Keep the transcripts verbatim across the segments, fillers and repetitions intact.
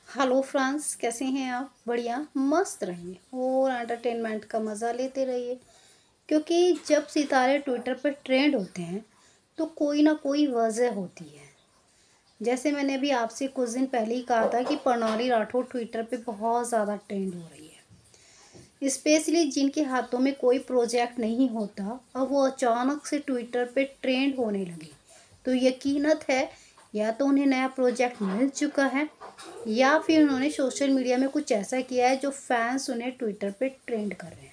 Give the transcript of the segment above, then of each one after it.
Hello friends, कैसे हैं आप? बढ़िया मस्त रहिए और एंटरटेनमेंट का मज़ा लेते रहिए। क्योंकि जब सितारे ट्विटर पर ट्रेंड होते हैं तो कोई ना कोई वजह होती है। जैसे मैंने अभी आपसे कुछ दिन पहले ही कहा था कि प्रणाली राठौर ट्विटर पे बहुत ज़्यादा ट्रेंड हो रही है। स्पेशली जिनके हाथों में कोई प्रोजेक्ट नहीं होता और वो अचानक से ट्विटर पे ट्रेंड होने लगे, तो यकीनत है या तो उन्हें नया प्रोजेक्ट मिल चुका है या फिर उन्होंने सोशल मीडिया में कुछ ऐसा किया है जो फैंस उन्हें ट्विटर पे ट्रेंड कर रहे हैं।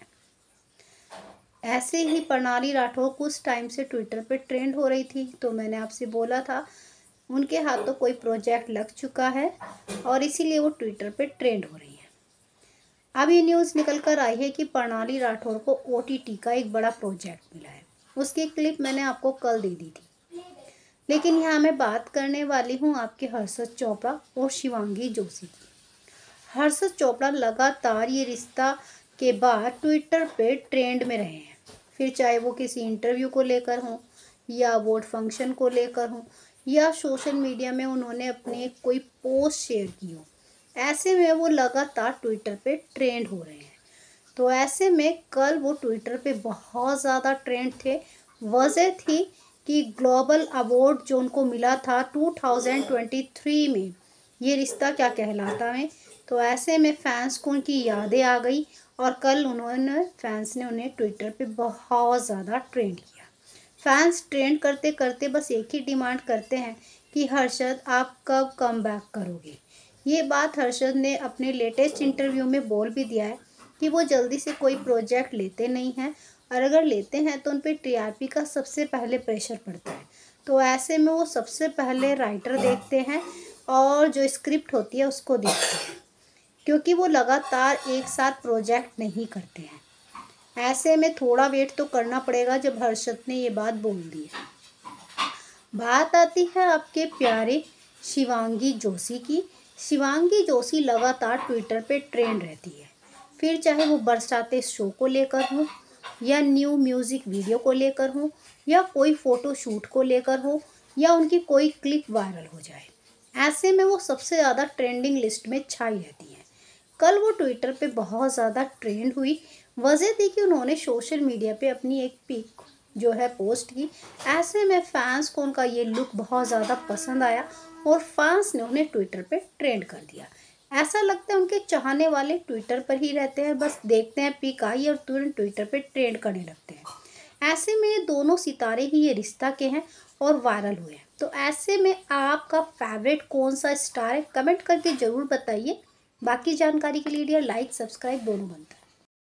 ऐसे ही प्रणाली राठौर कुछ टाइम से ट्विटर पे ट्रेंड हो रही थी, तो मैंने आपसे बोला था उनके हाथों कोई प्रोजेक्ट लग चुका है और इसीलिए वो ट्विटर पे ट्रेंड हो रही है। अब ये न्यूज़ निकल कर आई है कि प्रणाली राठौर को ओ टी टी का एक बड़ा प्रोजेक्ट मिला है। उसकी क्लिप मैंने आपको कल दे दी थी, लेकिन यहाँ मैं बात करने वाली हूँ आपके हर्षद चोपड़ा और शिवांगी जोशी की। हर्षद चोपड़ा लगातार ये रिश्ता के बाद ट्विटर पे ट्रेंड में रहे हैं, फिर चाहे वो किसी इंटरव्यू को लेकर हों या वोट फंक्शन को लेकर हों या सोशल मीडिया में उन्होंने अपने कोई पोस्ट शेयर की हो। ऐसे में वो लगातार ट्विटर पे ट्रेंड हो रहे हैं। तो ऐसे में कल वो ट्विटर पे बहुत ज़्यादा ट्रेंड थे। वजह थी कि ग्लोबल अवार्ड जो उनको मिला था टू थाउजेंड ट्वेंटी थ्री में, ये रिश्ता क्या कहलाता है। तो ऐसे में फैंस को उनकी यादें आ गई और कल उन्होंने फैंस ने उन्हें ट्विटर पे बहुत ज़्यादा ट्रेंड किया। फैंस ट्रेंड करते करते बस एक ही डिमांड करते हैं कि हर्षद आप कब कम बैक करोगे। ये बात हर्षद ने अपने लेटेस्ट इंटरव्यू में बोल भी दिया है कि वो जल्दी से कोई प्रोजेक्ट लेते नहीं हैं और अगर लेते हैं तो उन पर टी आर पी का सबसे पहले प्रेशर पड़ता है। तो ऐसे में वो सबसे पहले राइटर देखते हैं और जो स्क्रिप्ट होती है उसको देखते हैं, क्योंकि वो लगातार एक साथ प्रोजेक्ट नहीं करते हैं। ऐसे में थोड़ा वेट तो करना पड़ेगा जब हर्षद ने ये बात बोल दी है। बात आती है आपके प्यारे शिवांगी जोशी की। शिवांगी जोशी लगातार ट्विटर पे ट्रेंड रहती है, फिर चाहे वो बरसाते शो को लेकर हो या न्यू म्यूज़िक वीडियो को लेकर हो या कोई फ़ोटो शूट को लेकर हो या उनकी कोई क्लिप वायरल हो जाए। ऐसे में वो सबसे ज़्यादा ट्रेंडिंग लिस्ट में छाई रहती है। कल वो ट्विटर पे बहुत ज़्यादा ट्रेंड हुई। वजह थी कि उन्होंने सोशल मीडिया पे अपनी एक पिक जो है पोस्ट की। ऐसे में फैंस को उनका ये लुक बहुत ज़्यादा पसंद आया और फैंस ने उन्हें ट्विटर पे ट्रेंड कर दिया। ऐसा लगता है उनके चाहने वाले ट्विटर पर ही रहते हैं, बस देखते हैं पिक आई और तुरंत ट्विटर पे ट्रेंड करने लगते हैं। ऐसे में ये दोनों सितारे ही ये रिश्ता के हैं और वायरल हुए हैं। तो ऐसे में आपका फेवरेट कौन सा स्टार है, कमेंट करके ज़रूर बताइए। बाकी जानकारी के लिए लाइक सब्सक्राइब दोनों बनता है।